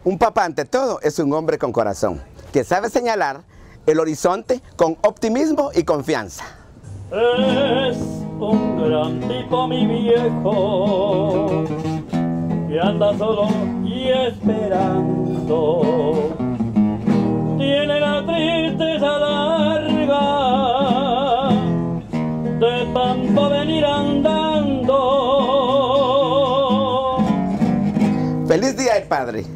Un papá ante todo es un hombre con corazón, que sabe señalar el horizonte con optimismo y confianza. Es un gran tipo mi viejo, que anda solo y esperando. Tiene la tristeza larga de tanto venir andando. ¡Feliz Día del Padre!